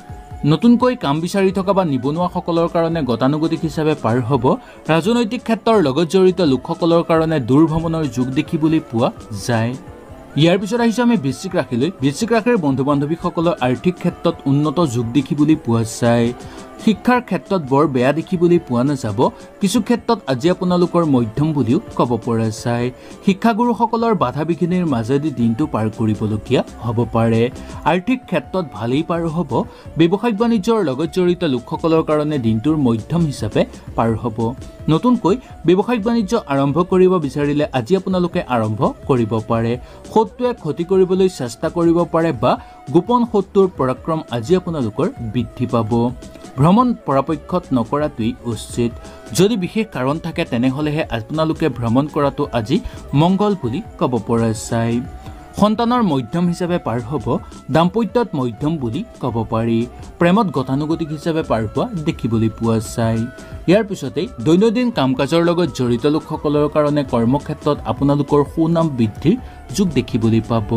S1: নতুনকৈ কাম বিচাৰি থকা বা নিবনুৱাসকলৰ কাৰণে গতানুগতিক হিচাপে পাৰ হ'ব ৰাজনৈতিক ক্ষেত্ৰৰ লগত জড়িত লোকসকলৰ কাৰণে দূৰ ভ্ৰমণৰ যোগ দেখিবলৈ পোৱা যায় ইয়াৰ পিছত আহিছো আমি বৃশ্চিক ৰাশিলৈ বৃশ্চিক ৰাশিৰ বন্ধু বান্ধৱীসকলৰ আৰ্থিক ক্ষেত্ৰত উন্নত যোগ দেখিবলৈ পোৱা যায় শিক্ষাৰ ক্ষেত্ৰত বৰ বেয়া দেখিবলৈ পোৱা নাযাব কিছু ক্ষেত্ৰত আজি আপোনালোকৰ মধ্যম বুলিও ক'ব পৰা যায় শিক্ষাগুৰুসকলৰ বাধা বিঘিনিৰ মাজেদি দিনটো পাৰ কৰিবলগীয়া হ'ব পাৰে আৰ্থিক ক্ষেত্ৰত ভালেই পাৰ হ'ব ব্যৱসায়িক বাণিজ্যৰ লগত জড়িত লোকসকলৰ কাৰণে দিনটোৰ মধ্যম হিচাপে পাৰ হ'ব নতুনকৈ ব্যৱসায়িক বাণিজ্য আৰম্ভ কৰিব বিচাৰিলে আজি আপোনালোকে আৰম্ভ কৰিব পাৰে শত্ৰুৱে ক্ষতি কৰিবলৈ চেষ্টা কৰিব পাৰে বা গোপন শত্ৰুৰ পৰাক্ৰম আজি আপোনালোকৰ বৃদ্ধি পাব ভ্ৰমণ পৰাপক্ষত নকৰাটোৱেই উচিত যদি বিশেষ কাৰণ থাকে তেনেহলেহে আপোনালোকে ভ্ৰমণ কৰাটো আজি মংগল বুলি ক'ব পৰা যায় সন্তানৰ মধ্যম হিচাপে পাৰ হ'ব, দাম্পত্যত মধ্যম বুলি ক'ব পাৰি। প্ৰেমত গতানুগতিক হিচাপে পাৰ হোৱা দেখিবলৈ পোৱা যায়। ইয়াৰ পিছতে দৈনন্দিন কাম কাজৰ লগত জড়িত লোকসকলৰ কাৰণে কৰ্মক্ষেত্ৰত আপোনালোকৰ সুনাম বৃদ্ধিৰ যোগ দেখিবলৈ পাব।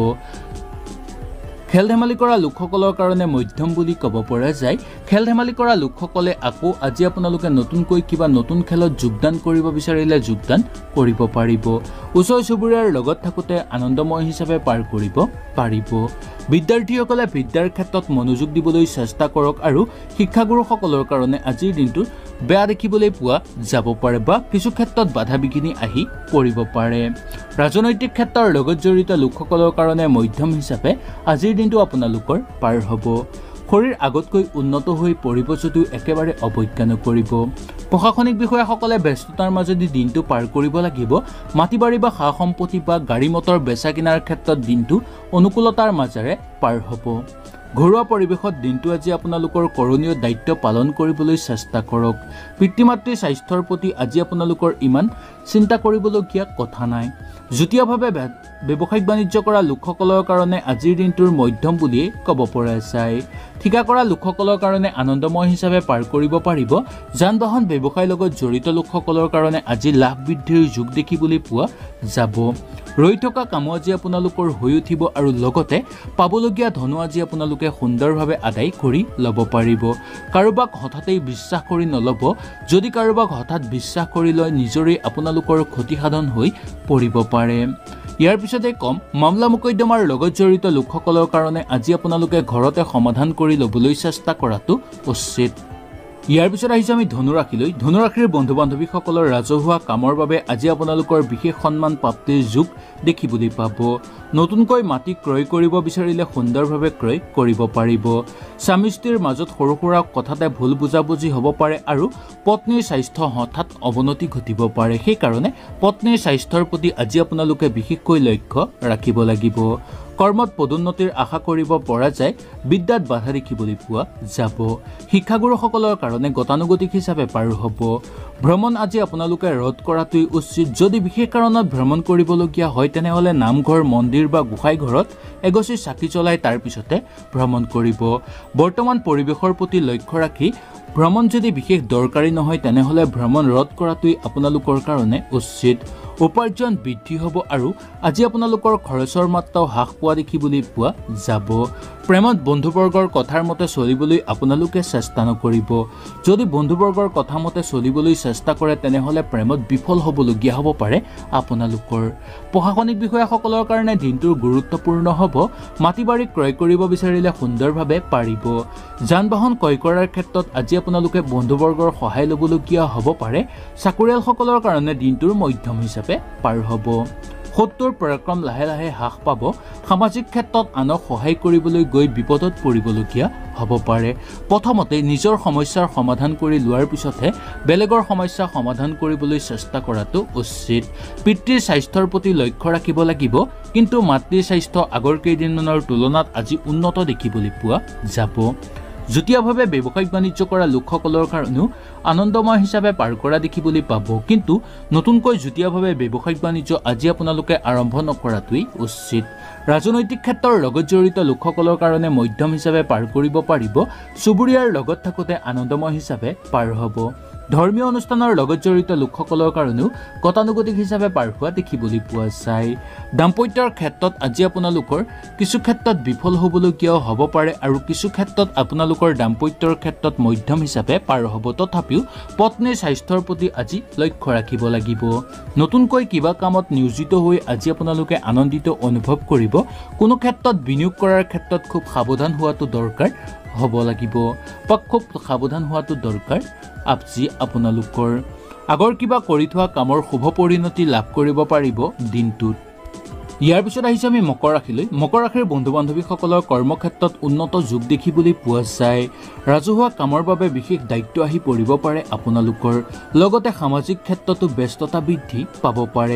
S1: খেল ধেমালি কৰা লোকসকলৰ কাৰণে মধ্যম বুলি ক'ব পৰা যায়। খেল ধেমালি কৰা লোকসকলে আকৌ আজি আপোনালোকে নতুনকৈ কিবা নতুন খেলত যোগদান কৰিব বিচাৰিলে যোগদান কৰিব পাৰিব। ওচৰ চুবুৰীয়াৰ লগত থাকোঁতে আনন্দময় হিচাপে পাৰ কৰিব পাৰিব। বিদ্যাৰ্থীসকলে বিদ্যাৰ ক্ষেত্ৰত মনোযোগ দিবলৈ চেষ্টা কৰক আৰু শিক্ষাগুৰুসকলৰ কাৰণে আজিৰ দিনটো বেয়া দেখিবলৈ পোৱা যাব পাৰে বা কিছু ক্ষেত্ৰত বাধা বিঘিনি আহি পৰিব পাৰে। ৰাজনৈতিক ক্ষেত্ৰৰ লগত জড়িত লোকসকলৰ কাৰণে মধ্যম হিচাপে আজিৰ দিনটো আপোনালোকৰ পাৰ হ'ব। শৰীৰ আগতকৈ উন্নত হৈ পৰিব যদিও একেবাৰে অৱজ্ঞা নকৰিব। প্ৰশাসনিক বিষয়াসকলে ব্যস্ততাৰ মাজেদি দিনটো পাৰ কৰিব লাগিব। মাটি বাৰী বা সা সম্পত্তি বা গাড়ী মটৰ বেচা কিনাৰ ক্ষেত্ৰত দিনটো অনুকূলতাৰ মাজেৰে পাৰ হ'ব। ঘৰুৱা পৰিৱেশত দিনটো আজি আপোনালোকৰ কৰণীয় দায়িত্ব পালন কৰিবলৈ চেষ্টা কৰক। পিতৃ মাতৃৰ স্বাস্থ্যৰ প্ৰতি আজি আপোনালোকৰ ইমান চিন্তা কৰিবলগীয়া কথা নাই। যুটীয়াভাৱে ব্যৱসায়িক বাণিজ্য কৰা লোকসকলৰ কাৰণে আজিৰ দিনটোৰ মধ্যম বুলিয়েই ক'ব পৰা যায়। ঠিকা কৰা লোকসকলৰ কাৰণে আনন্দময় হিচাপে পাৰ কৰিব পাৰিব। যান বাহন ব্যৱসায়ৰ লগত জড়িত লোকসকলৰ কাৰণে আজি লাভ বৃদ্ধিৰ যোগ দেখিবলৈ পোৱা যাব। ৰৈ থকা কামো আজি আপোনালোকৰ হৈ উঠিব আৰু লগতে পাবলগীয়া ধনো আজি আপোনালোকে সুন্দৰভাৱে আদায় কৰি ল'ব পাৰিব। কাৰোবাক হঠাতেই বিশ্বাস কৰি নল'ব। যদি কাৰোবাক হঠাৎ বিশ্বাস কৰি লয় নিজৰেই আপোনালোকৰ ক্ষতিসাধন হৈ পৰিব পাৰে। ইয়াৰ পিছতে কম মামলা মোকদ্দমাৰ লগত জড়িত লোকসকলৰ কাৰণে আজি আপোনালোকে ঘৰতে সমাধান কৰি ল'বলৈ চেষ্টা কৰাটো উচিত। ইয়াৰ পিছত আহিছোঁ আমি ধনুৰাশিলৈ। ধনুৰাশিৰ বন্ধু বান্ধৱীসকলৰ ৰাজহুৱা কামৰ বাবে আজি আপোনালোকৰ বিশেষ সন্মান প্ৰাপ্তিৰ যোগ দেখিবলৈ পাব। নতুনকৈ মাটি ক্ৰয় কৰিব বিচাৰিলে সুন্দৰভাৱে ক্ৰয় কৰিব পাৰিব। স্বামী স্ত্ৰীৰ মাজত সৰু সুৰা কথাতে ভুল বুজাবুজি হ'ব পাৰে আৰু পত্নীৰ স্বাস্থ্য হঠাৎ অৱনতি ঘটিব পাৰে। সেইকাৰণে পত্নীৰ স্বাস্থ্যৰ প্ৰতি আজি আপোনালোকে বিশেষকৈ লক্ষ্য ৰাখিব লাগিব। কৰ্মত পদোন্নতিৰ আশা কৰিব পৰা যায়। বিদ্যাত বাধা দেখিবলৈ পোৱা যাব। শিক্ষাগুৰুসকলৰ কাৰণে গতানুগতিক হিচাপে পাৰ হ'ব। ভ্ৰমণ আজি আপোনালোকে ৰদ কৰাটোৱেই উচিত। যদি বিশেষ কাৰণত ভ্ৰমণ কৰিবলগীয়া হয় তেনেহ'লে নামঘৰ মন্দিৰ বা গোসাঁই ঘৰত এগছি চাকি জ্বলাই তাৰ পিছতে ভ্ৰমণ কৰিব। বৰ্তমান পৰিৱেশৰ প্ৰতি লক্ষ্য ৰাখি ভ্ৰমণ যদি বিশেষ দৰকাৰী নহয় তেনেহ'লে ভ্ৰমণ ৰদ কৰাটোৱেই আপোনালোকৰ কাৰণে উচিত। উপাৰ্জন বৃদ্ধি হ'ব আৰু আজি আপোনালোকৰ খৰচৰ মাত্ৰাও হ্ৰাস পোৱা দেখিবলৈ পোৱা যাব। প্ৰেমত বন্ধুবৰ্গৰ কথাৰ মতে চলিবলৈ আপোনালোকে চেষ্টা নকৰিব। যদি বন্ধুবৰ্গৰ কথা মতে চলিবলৈ চেষ্টা কৰে তেনেহ'লে প্ৰেমত বিফল হ'বলগীয়া হ'ব পাৰে আপোনালোকৰ। প্ৰশাসনিক বিষয়াসকলৰ কাৰণে দিনটোৰ গুৰুত্বপূৰ্ণ হ'ব। মাটি বাৰী ক্ৰয় কৰিব বিচাৰিলে সুন্দৰভাৱে পাৰিব। যান বাহন ক্ৰয় কৰাৰ ক্ষেত্ৰত আজি আপোনালোকে বন্ধুবৰ্গৰ সহায় ল'বলগীয়া হ'ব পাৰে। চাকৰিয়ালসকলৰ কাৰণে দিনটোৰ মধ্যম হিচাপে পাৰ হ'ব। শত্ৰুৰ পৰাক্ৰম লাহে লাহে হ্ৰাস পাব। সামাজিক ক্ষেত্ৰত আনক সহায় কৰিবলৈ গৈ বিপদত পৰিবলগীয়া হ'ব পাৰে। প্ৰথমতে নিজৰ সমস্যাৰ সমাধান কৰি লোৱাৰ পিছতহে বেলেগৰ সমস্যা সমাধান কৰিবলৈ চেষ্টা কৰাটো উচিত। পিতৃৰ স্বাস্থ্যৰ প্ৰতি লক্ষ্য ৰাখিব লাগিব। কিন্তু মাতৃৰ স্বাস্থ্য আগৰ কেইদিনমানৰ তুলনাত আজি উন্নত দেখিবলৈ পোৱা যাব। যুটীয়াভাৱে ব্যৱসায়িক বাণিজ্য কৰা লোকসকলৰ কাৰণেও আনন্দময় হিচাপে পাৰ কৰা দেখিবলৈ পাব। কিন্তু নতুনকৈ যুটীয়াভাৱে ব্যৱসায়িক বাণিজ্য আজি আপোনালোকে আৰম্ভ নকৰাটোৱেই উচিত। ৰাজনৈতিক ক্ষেত্ৰৰ লগত জড়িত লোকসকলৰ কাৰণে মধ্যম হিচাপে পাৰ কৰিব পাৰিব। চুবুৰীয়াৰ লগত থাকোঁতে আনন্দময় হিচাপে পাৰ হ'ব। ধৰ্মীয় অনুষ্ঠানৰ লগত জড়িত লোকসকলৰ কাৰণেও গতানুগতিক হিচাপে পাৰ হোৱা দেখিবলৈ পোৱা যায়। দাম্পত্যৰ ক্ষেত্ৰত আজি আপোনালোকৰ কিছু ক্ষেত্ৰত বিফল হ'বলগীয়াও হ'ব পাৰে আৰু কিছু ক্ষেত্ৰত আপোনালোকৰ দাম্পত্যৰ ক্ষেত্ৰত মধ্যম হিচাপে পাৰ হ'ব। তথাপিও পত্নীৰ স্বাস্থ্যৰ প্ৰতি আজি লক্ষ্য ৰাখিব লাগিব। নতুনকৈ কিবা কামত নিয়োজিত হৈ আজি আপোনালোকে আনন্দিত অনুভৱ কৰিব। কোনো ক্ষেত্ৰত বিনিয়োগ কৰাৰ ক্ষেত্ৰত খুব সাৱধান হোৱাটো দৰকাৰ হ'ব লাগিব বা খুব সাৱধান হোৱাটো দৰকাৰ। আজি আপোনালোকৰ আগৰ কিবা কৰি থোৱা কামৰ শুভ পৰিণতি লাভ কৰিব পাৰিব দিনটোত। ইয়াৰ পিছত আহিছোঁ আমি মকৰ ৰাশিলৈ। মকৰ ৰাশিৰ বন্ধু বান্ধৱীসকলৰ কৰ্মক্ষেত্ৰত উন্নত যোগ দেখিবলৈ পোৱা যায়। ৰাজহুৱা কামৰ বাবে বিশেষ দায়িত্ব আহি পৰিব পাৰে আপোনালোকৰ। লগতে সামাজিক ক্ষেত্ৰতো ব্যস্ততা বৃদ্ধি পাব পাৰে।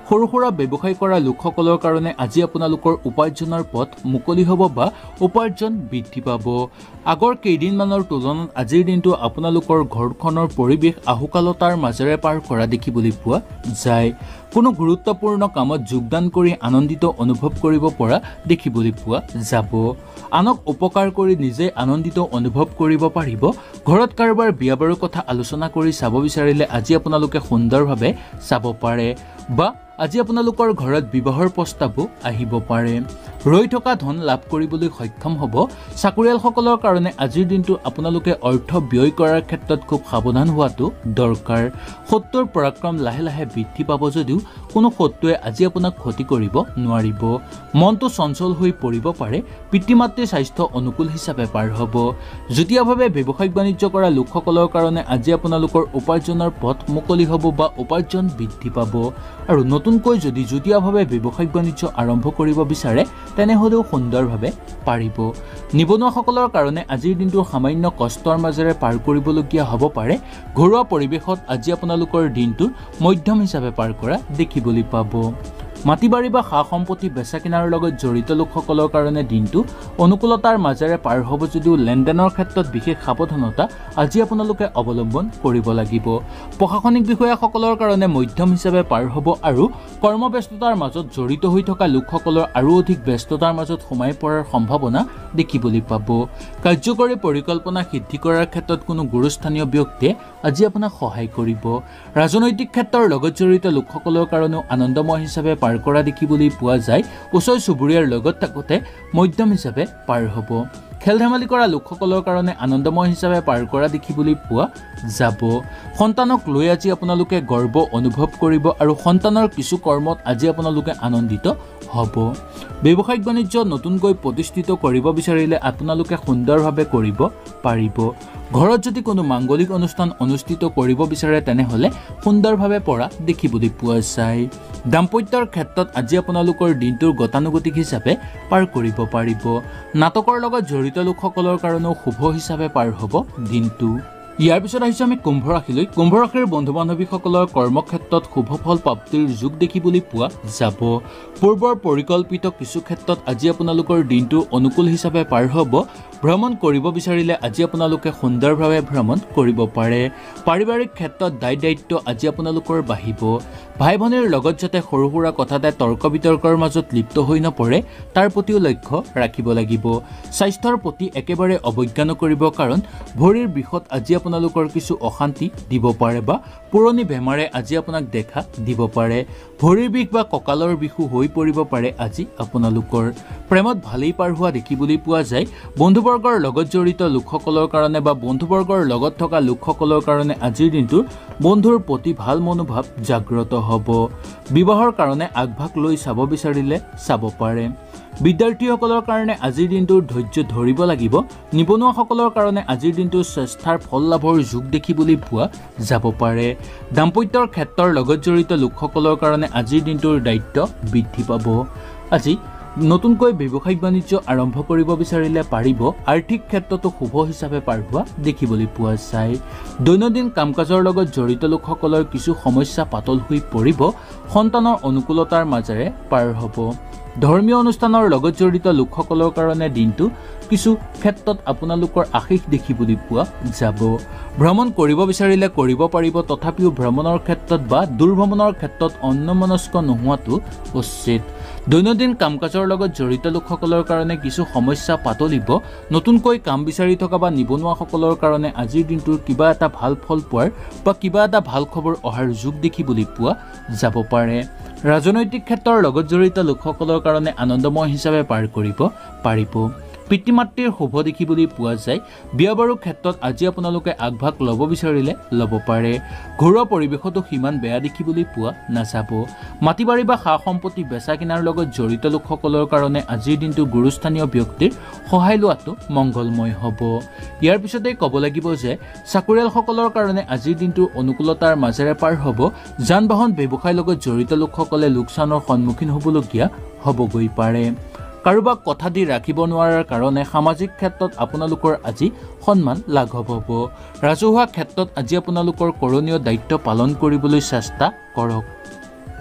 S1: সৰু সুৰা ব্যৱসায় কৰা লোকসকলৰ কাৰণে আজি আপোনালোকৰ উপাৰ্জনৰ পথ মুকলি হ'ব বা উপাৰ্জন বৃদ্ধি পাব। আগৰ কেইদিনমানৰ তুলনাত আজিৰ দিনটো আপোনালোকৰ ঘৰখনৰ পৰিৱেশ আহুকালতাৰ মাজেৰে পাৰ কৰা দেখিবলৈ পোৱা যায়। কোনো গুৰুত্বপূৰ্ণ কামত যোগদান কৰি আনন্দিত অনুভৱ কৰিব পৰা দেখিবলৈ পোৱা যাব। আনক উপকাৰ কৰি নিজে আনন্দিত অনুভৱ কৰিব পাৰিব। ঘৰত কাৰোবাৰ বিয়া বাৰুৰ কথা আলোচনা কৰি চাব বিচাৰিলে আজি আপোনালোকে সুন্দৰভাৱে চাব পাৰে বা আজি আপোনালোকৰ ঘৰত বিবাহৰ প্ৰস্তাৱো আহিব পাৰে। ৰৈ থকা ধন লাভ কৰিবলৈ সক্ষম হ'ব। চাকৰিয়ালসকলৰ কাৰণে আজিৰ দিনটো আপোনালোকে অৰ্থ ব্যয় কৰাৰ ক্ষেত্ৰত খুব সাৱধান হোৱাটো দৰকাৰ। শত্ৰুৰ পৰাক্ৰম লাহে লাহে বৃদ্ধি পাব যদিও কোনো শত্ৰুৱে আজি আপোনাক ক্ষতি কৰিব নোৱাৰিব। মনটো চঞ্চল হৈ পৰিব পাৰে। পিতৃ মাতৃৰ স্বাস্থ্য অনুকূল হিচাপে পাৰ হ'ব। যুটীয়াভাৱে ব্যৱসায়িক বাণিজ্য কৰা লোকসকলৰ কাৰণে আজি আপোনালোকৰ উপাৰ্জনৰ পথ মুকলি হ'ব বা উপাৰ্জন বৃদ্ধি পাব। আৰু নতুনকৈ যদি যুটীয়াভাৱে ব্যৱসায়িক বাণিজ্য আৰম্ভ কৰিব বিচাৰে তেনেহলেও সুন্দৰভাৱে পাৰিব। নিবনুৱাসকলৰ কাৰণে আজিৰ দিনটো সামান্য কষ্টৰ মাজেৰে পাৰ কৰিবলগীয়া হ'ব পাৰে। ঘৰুৱা পৰিৱেশত আজি আপোনালোকৰ দিনটোৰ মধ্যম হিচাপে পাৰ কৰা দেখিবলৈ পাব। মাটি বাৰী বা সা সম্পত্তি বেচা কিনাৰ লগত জড়িত লোকসকলৰ কাৰণে দিনটো অনুকূলতাৰ মাজেৰে পাৰ হ'ব যদিও লেনদেনৰ ক্ষেত্ৰত বিশেষ সাৱধানতা আজি আপোনালোকে অৱলম্বন কৰিব লাগিব। প্ৰশাসনিক বিষয়াসকলৰ কাৰণে মধ্যম হিচাপে পাৰ হ'ব আৰু কৰ্মব্যস্ততাৰ মাজত জড়িত হৈ থকা লোকসকলৰ আৰু অধিক ব্যস্ততাৰ মাজত সোমাই পৰাৰ সম্ভাৱনা দেখিবলৈ পাব। কাৰ্যকৰী পৰিকল্পনা সিদ্ধি কৰাৰ ক্ষেত্ৰত কোনো গুৰুস্থানীয় ব্যক্তিয়ে আজি আপোনাক সহায় কৰিব। ৰাজনৈতিক ক্ষেত্ৰৰ লগত জড়িত লোকসকলৰ কাৰণেও আনন্দময় হিচাপে পাৰ কৰা দেখিবলৈ পোৱা যায়। ওচৰ চুবুৰীয়াৰ লগত থাকোঁতে মধ্যম হিচাপে পাৰ হ'ব। খেল ধেমালি কৰা লোকসকলৰ কাৰণে আনন্দময় হিচাপে পাৰ কৰা দেখিবলৈ পোৱা যাব। সন্তানক লৈ আজি আপোনালোকে গৰ্ব অনুভৱ কৰিব আৰু সন্তানৰ কিছু কৰ্মত আজি আপোনালোকে আনন্দিত হ'ব। ব্যৱসায়িক বাণিজ্য নতুনকৈ প্ৰতিষ্ঠিত কৰিব বিচাৰিলে আপোনালোকে সুন্দৰভাৱে কৰিব পাৰিব। ঘৰত যদি কোনো মাংগলিক অনুষ্ঠান অনুষ্ঠিত কৰিব বিচাৰে তেনেহলে সুন্দৰভাৱে পৰা দেখিবলৈ পোৱা যায়। দাম্পত্যৰ ক্ষেত্ৰত আজি আপোনালোকৰ দিনটোৰ গতানুগতিক হিচাপে পাৰ কৰিব পাৰিব। নাটকৰ লগত জড়িত লোকসকলৰ কাৰণেও শুভ হিচাপে পাৰ হ'ব দিনটো। ইয়াৰ পিছত আহিছে আমি কুম্ভ ৰাশিলৈ। কুম্ভ ৰাশিৰ বন্ধু বান্ধৱীসকলৰ কৰ্মক্ষেত্ৰত শুভ ফল প্ৰাপ্তিৰ যোগ দেখিবলৈ পোৱা যাব। পূৰ্বৰ পৰিকল্পিত কিছু ক্ষেত্ৰত আজি আপোনালোকৰ দিনটো অনুকূল হিচাপে পাৰ হ'ব। ভ্ৰমণ কৰিব বিচাৰিলে আজি আপোনালোকে সুন্দৰভাৱে ভ্ৰমণ কৰিব পাৰে। পাৰিবাৰিক ক্ষেত্ৰত দায় দায়িত্ব আজি আপোনালোকৰ বাঢ়িব। ভাই ভনীৰ লগত যাতে সৰু সুৰা কথাতে তৰ্ক বিতৰ্কৰ মাজত লিপ্ত হৈ নপৰে তাৰ প্ৰতিও লক্ষ্য ৰাখিব লাগিব। স্বাস্থ্যৰ প্ৰতি একেবাৰে অৱজ্ঞা নকৰিব, কাৰণ ভৰিৰ বিষত আজি আপোনালোকৰ কিছু অশান্তি দিব পাৰে বা পুৰণি বেমাৰে আজি আপোনাক দেখা দিব পাৰে। ভৰিৰ বিষ বা কঁকালৰ বিষো হৈ পৰিব পাৰে আজি আপোনালোকৰ। প্ৰেমত ভালেই পাৰ হোৱা দেখিবলৈ পোৱা যায়। বন্ধুবৰ্গৰ লগত জড়িত লোকসকলৰ কাৰণে বা বন্ধুবৰ্গৰ লগত থকা লোকসকলৰ কাৰণে আজিৰ দিনটোৰ বন্ধুৰ প্ৰতি ভাল মনোভাৱ জাগ্ৰত হ'ব। বিবাহৰ কাৰণে আগভাগ লৈ চাব বিচাৰিলে চাব পাৰে। বিদ্যাৰ্থীসকলৰ কাৰণে আজিৰ দিনটোৰ ধৈৰ্য ধৰিব লাগিব। নিবনুৱাসকলৰ কাৰণে আজিৰ দিনটোৰ চেষ্টাৰ ফল লাভৰ যোগ দেখিবলৈ পোৱা যাব পাৰে। দাম্পত্যৰ ক্ষেত্ৰৰ লগত জড়িত লোকসকলৰ কাৰণে আজিৰ দিনটোৰ দায়িত্ব বৃদ্ধি পাব। আজি নতুনকৈ ব্যৱসায়িক বাণিজ্য আৰম্ভ কৰিব বিচাৰিলে পাৰিব। আৰ্থিক ক্ষেত্ৰতো শুভ হিচাপে পাৰ হোৱা দেখিবলৈ পোৱা যায়। দৈনন্দিন কাম কাজৰ লগত জড়িত লোকসকলৰ কিছু সমস্যা পাতল হৈ পৰিব। সন্তানৰ অনুকূলতাৰ মাজেৰে পাৰ হ'ব। ধৰ্মীয় অনুষ্ঠানৰ লগত জড়িত লোকসকলৰ কাৰণে দিনটো কিছু ক্ষেত্ৰত আপোনালোকৰ আশীষ দেখিবলৈ পোৱা যাব। ভ্ৰমণ কৰিব বিচাৰিলে কৰিব পাৰিব, তথাপিও ভ্ৰমণৰ ক্ষেত্ৰত বা দূৰভ্ৰমণৰ ক্ষেত্ৰত অন্যমনস্ক নোহোৱাটো উচিত। দৈনন্দিন কাম কাজৰ লগত জড়িত লোকসকলৰ কাৰণে কিছু সমস্যা পাতলিব। নতুনকৈ কাম বিচাৰি থকা বা নিবনুৱাসকলৰ কাৰণে আজিৰ দিনটোৰ কিবা এটা ভাল ফল পোৱাৰ বা কিবা এটা ভাল খবৰ অহাৰ যোগ দেখিবলৈ পোৱা যাব পাৰে। ৰাজনৈতিক ক্ষেত্ৰৰ লগত জড়িত লোকসকলৰ কাৰণে আনন্দময় হিচাপে পাৰ কৰিব পাৰিব। পিতৃ মাতৃৰ শুভ দেখিবলৈ পোৱা যায়। বিয়া বাৰুৰ ক্ষেত্ৰত আজি আপোনালোকে আগভাগ ল'ব বিচাৰিলে ল'ব পাৰে। ঘৰুৱা পৰিৱেশতো সিমান বেয়া দেখিবলৈ পোৱা নাযাব। মাটি বাৰী বা সা সম্পত্তি বেচা কিনাৰ লগত জড়িত লোকসকলৰ কাৰণে আজিৰ দিনটো গুৰুস্থানীয় ব্যক্তিৰ সহায় লোৱাটো মংগলময় হ'ব। ইয়াৰ পিছতে ক'ব লাগিব যে চাকৰিয়ালসকলৰ কাৰণে আজিৰ দিনটো অনুকূলতাৰ মাজেৰে পাৰ হ'ব। যান বাহন ব্যৱসায়ৰ লগত জড়িত লোকসকলে লোকচানৰ সন্মুখীন হ'বলগীয়া হ'বগৈ পাৰে। কাৰোবাক কথা দি ৰাখিব নোৱাৰাৰ কাৰণে সামাজিক ক্ষেত্ৰত আপোনালোকৰ আজি সন্মান লাঘৱ হ'ব। ৰাজহুৱা ক্ষেত্ৰত আজি আপোনালোকৰ কৰণীয় দায়িত্ব পালন কৰিবলৈ চেষ্টা কৰক।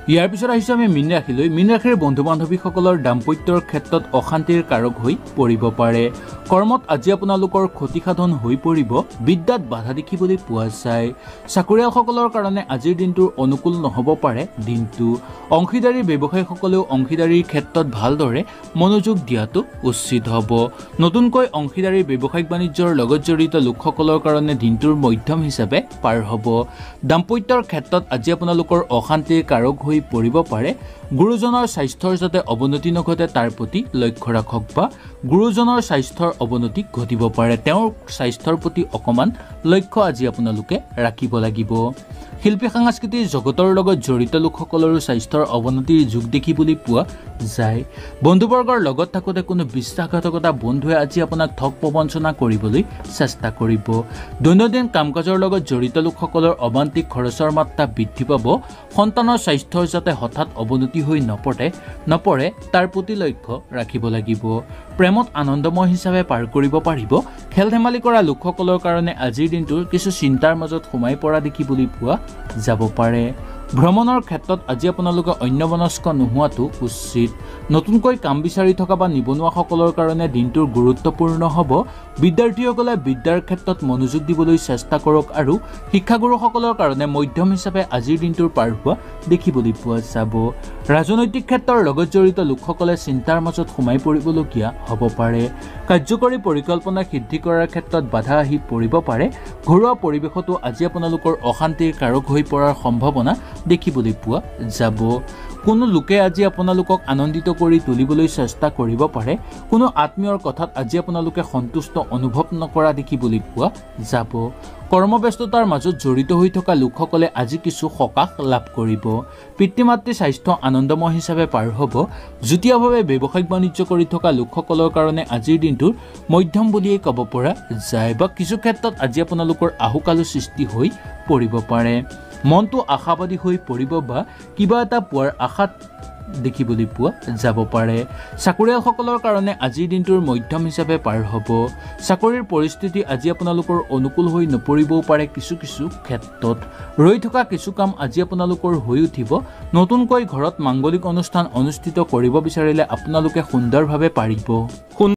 S1: ইয়াৰ পিছত আহিছো আমি মীন ৰাশিলৈ। মীন ৰাশিৰ বন্ধু বান্ধৱীসকলৰ দাম্পত্যৰ ক্ষেত্ৰত অশান্তিৰ কাৰক হৈ পৰিব পাৰে। কৰ্মত আজি আপোনালোকৰ ক্ষতিসাধন হৈ পৰিব। বিদ্যাত বাধা দেখিবলৈ পোৱা যায়। চাকৰিয়ালসকলৰ কাৰণে আজিৰ দিনটোৰ অনুকূল নহ'ব পাৰে দিনটো। অংশীদাৰী ব্যৱসায়ীসকলেও অংশীদাৰীৰ ক্ষেত্ৰত ভালদৰে মনোযোগ দিয়াটো উচিত হ'ব। নতুনকৈ অংশীদাৰী ব্যৱসায়িক বাণিজ্যৰ লগত জড়িত লোকসকলৰ কাৰণে দিনটোৰ মধ্যম হিচাপে পাৰ হ'ব। দাম্পত্যৰ ক্ষেত্ৰত আজি আপোনালোকৰ অশান্তিৰ কাৰক হৈ পৰিব পাৰে। গুৰুজনৰ স্বাস্থ্যৰ যাতে অৱনতি নঘটে তাৰ প্ৰতি লক্ষ্য ৰাখক বা গুৰুজনৰ স্বাস্থ্যৰ অৱনতি ঘটিব পাৰে, তেওঁৰ স্বাস্থ্যৰ প্ৰতি অকণমান লক্ষ্য আজি আপোনালোকে ৰাখিব লাগিব। শিল্পী সাংস্কৃতিক জগতৰ লগত জড়িত লোকসকলৰো স্বাস্থ্যৰ অৱনতিৰ যুগ দেখিবলৈ পোৱা যায়। বন্ধুবৰ্গৰ লগত থাকোঁতে কোনো বিশ্বাসঘাতকতা বন্ধুৱে আজি আপোনাক ঠগ প্ৰবঞ্চনা কৰিবলৈ চেষ্টা কৰিব। দৈনন্দিন কাম কাজৰ লগত জড়িত লোকসকলৰ অবান্তিক খৰচৰ মাত্ৰা বৃদ্ধি পাব। সন্তানৰ স্বাস্থ্যৰ যাতে হঠাৎ অৱনতি হৈ নপৰে তাৰ প্ৰতি লক্ষ্য ৰাখিব লাগিব। প্ৰেমত আনন্দময় হিচাপে পাৰ কৰিব পাৰিব। খেল ধেমালি কৰা লোকসকলৰ কাৰণে আজিৰ দিনটোৰ কিছু চিন্তাৰ মাজত সোমাই পৰা দেখিবলৈ পোৱা যাব পাৰে। ভ্ৰমণৰ ক্ষেত্ৰত আজি আপোনালোকে অন্যমনস্ক নোহোৱাটো উচিত। নতুনকৈ কাম বিচাৰি থকা বা নিবনুৱাসকলৰ কাৰণে দিনটোৰ গুৰুত্বপূৰ্ণ হ'ব। বিদ্যাৰ্থীসকলে বিদ্যাৰ ক্ষেত্ৰত মনোযোগ দিবলৈ চেষ্টা কৰক আৰু শিক্ষাগুৰুসকলৰ কাৰণে মধ্যম হিচাপে আজিৰ দিনটোৰ পাৰ হোৱা দেখিবলৈ পোৱা যাব। ৰাজনৈতিক ক্ষেত্ৰৰ লগত জড়িত লোকসকলে চিন্তাৰ মাজত সোমাই পৰিবলগীয়া হ'ব পাৰে। কাৰ্যকৰী পৰিকল্পনা সিদ্ধি কৰাৰ ক্ষেত্ৰত বাধা আহি পৰিব পাৰে। ঘৰুৱা পৰিৱেশতো আজি আপোনালোকৰ অশান্তিৰ কাৰক হৈ পৰাৰ সম্ভাৱনা দেখিবলৈ পোৱা যাব। কোনো লোকে আজি আপোনালোকক আনন্দিত কৰি তুলিবলৈ চেষ্টা কৰিব পাৰে। কোনো আত্মীয়ৰ কথাত আজি আপোনালোকে সন্তুষ্ট অনুভৱ নকৰা দেখিবলৈ পোৱা যাব। কৰ্মব্যস্ততাৰ মাজত জড়িত হৈ থকা লোকসকলে আজি কিছু সকাহ লাভ কৰিব। পিতৃ মাতৃৰ স্বাস্থ্য আনন্দময় হিচাপে পাৰ হ'ব। যুটীয়াভাৱে ব্যৱসায়িক বাণিজ্য কৰি থকা লোকসকলৰ কাৰণে আজিৰ দিনটোৰ মধ্যম বুলিয়েই ক'ব পৰা যায় বা কিছু ক্ষেত্ৰত আজি আপোনালোকৰ আহুকালো সৃষ্টি হৈ পৰিব পাৰে। মনটো আশাবাদী হৈ পৰিব বা কিবা এটা পোৱাৰ আশাত দেখিবলৈ পোৱা যাব পাৰে। চাকৰিয়ালসকলৰ কাৰণে আজিৰ দিনটোৰ মধ্যম হিচাপে পাৰ হ'ব। চাকৰিৰ পৰিস্থিতি আজি আপোনালোকৰ অনুকূল হৈ নপৰিবও পাৰে। কিছু ক্ষেত্ৰত ৰৈ থকা কিছু কাম আজি আপোনালোকৰ হৈ উঠিব। নতুনকৈ ঘৰত মাংগলিক অনুষ্ঠান অনুষ্ঠিত কৰিব বিচাৰিলে আপোনালোকে সুন্দৰভাৱে পাৰিব।